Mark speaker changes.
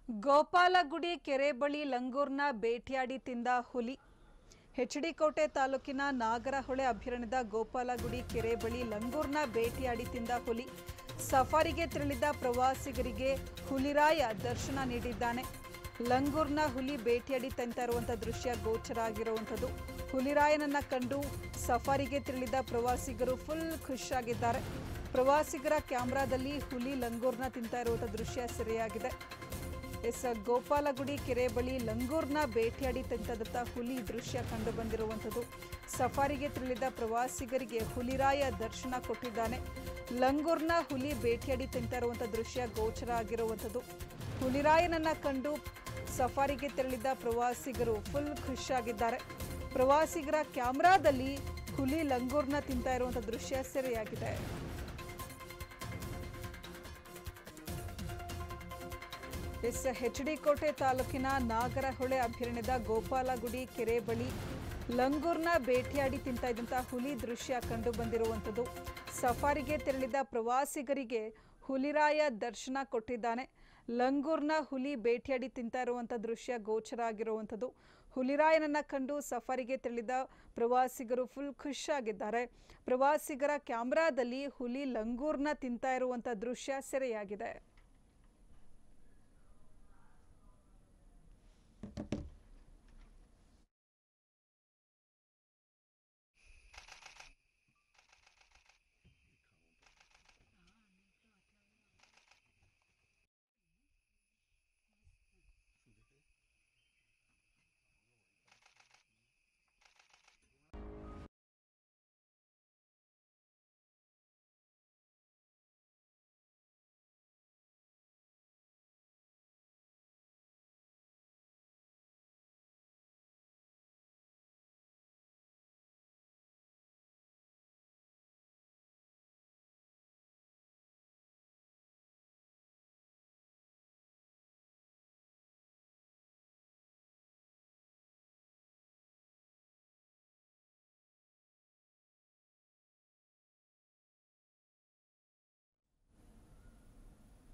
Speaker 1: ಗೋಪಾಲಗುಡಿ ಕೆರೆ ಬಳಿ ಲಂಗೂರ್ನ ಬೇಟೆಯಾಡಿ ತಿಂದ ಹುಲಿ. ಹೆಚ್ಡಿ ಕೋಟೆ ತಾಲೂಕಿನ ನಾಗರಹೊಳೆ ಅಭಯಾರಣ್ಯದ ಗೋಪಾಲಗುಡಿ ಕೆರೆ ಬಳಿ ಲಂಗೂರ್ನ ಬೇಟೆಯಾಡಿ ತಿಂದ ಹುಲಿ. ಸಫಾರಿಗೆ ತೆರಳಿದ ಪ್ರವಾಸಿಗರಿಗೆ ಹುಲಿರಾಯ ದರ್ಶನ ನೀಡಿದ್ದಾನೆ. ಲಂಗೂರ್ನ ಹುಲಿ ಬೇಟೆಯಾಡಿ ತಿಂತಾ ಇರುವಂತಹ ದೃಶ್ಯ ಗೋಚರ ಆಗಿರುವಂಥದ್ದು. ಹುಲಿರಾಯನನ್ನ ಕಂಡು ಸಫಾರಿಗೆ ತೆರಳಿದ ಪ್ರವಾಸಿಗರು ಫುಲ್ ಖುಷಿಯಾಗಿದ್ದಾರೆ. ಪ್ರವಾಸಿಗರ ಕ್ಯಾಮೆರಾದಲ್ಲಿ ಹುಲಿ ಲಂಗೂರ್ನ ತಿಂತಾ ಇರುವಂತಹ ದೃಶ್ಯ ಸೆರೆಯಾಗಿದೆ. ಗೋಪಾಲಗುಡಿ ಕೆರೆ ಬಳಿ ಲಂಗೂರ್ನ ಬೇಟೆಯಾಡಿ ತಿಂತದಂತ ಹುಲಿ ದೃಶ್ಯ ಕಂಡು ಬಂದಿರುವಂಥದ್ದು. ಸಫಾರಿಗೆ ತೆರಳಿದ ಪ್ರವಾಸಿಗರಿಗೆ ಹುಲಿರಾಯ ದರ್ಶನ ಕೊಟ್ಟಿದ್ದಾನೆ. ಲಂಗೂರ್ನ ಹುಲಿ ಬೇಟೆಯಾಡಿ ತಿಂತಾ ಇರುವಂತಹ ದೃಶ್ಯ ಗೋಚರ ಆಗಿರುವಂಥದ್ದು. ಹುಲಿರಾಯನನ್ನ ಕಂಡು ಸಫಾರಿಗೆ ತೆರಳಿದ ಪ್ರವಾಸಿಗರು ಫುಲ್ ಖುಷಿಯಾಗಿದ್ದಾರೆ. ಪ್ರವಾಸಿಗರ ಕ್ಯಾಮೆರಾದಲ್ಲಿ ಹುಲಿ ಲಂಗೂರ್ನ ತಿಂತಾ ಇರುವಂತಹ ದೃಶ್ಯ ಸೆರೆಯಾಗಿದೆ. ಹೆಚ್ಡಿ ಕೋಟೆ ತಾಲೂಕಿನ ನಾಗರಹೊಳೆ ಅಭಯಾರಣ್ಯದ ಗೋಪಾಲಗುಡಿ ಕೆರೆ ಬಳಿ ಲಂಗೂರ್ನ ಬೇಟೆಯಾಡಿ ತಿಂತಾ ಇದ್ದಂತಹ ಹುಲಿ ದೃಶ್ಯ ಕಂಡು ಬಂದಿರುವಂಥದ್ದು. ಸಫಾರಿಗೆ ತೆರಳಿದ ಪ್ರವಾಸಿಗರಿಗೆ ಹುಲಿರಾಯ ದರ್ಶನ ಕೊಟ್ಟಿದ್ದಾನೆ. ಲಂಗೂರ್ನ ಹುಲಿ ಬೇಟೆಯಾಡಿ ತಿಂತಾ ಇರುವಂಥ ದೃಶ್ಯ ಗೋಚರ ಆಗಿರುವಂಥದ್ದು. ಹುಲಿರಾಯನನ್ನ ಕಂಡು ಸಫಾರಿಗೆ ತೆರಳಿದ ಪ್ರವಾಸಿಗರು ಫುಲ್ ಖುಷಿಯಾಗಿದ್ದಾರೆ. ಪ್ರವಾಸಿಗರ ಕ್ಯಾಮೆರಾದಲ್ಲಿ ಹುಲಿ ಲಂಗೂರ್ನ ತಿಂತಾ ಇರುವಂಥ ದೃಶ್ಯ ಸೆರೆಯಾಗಿದೆ.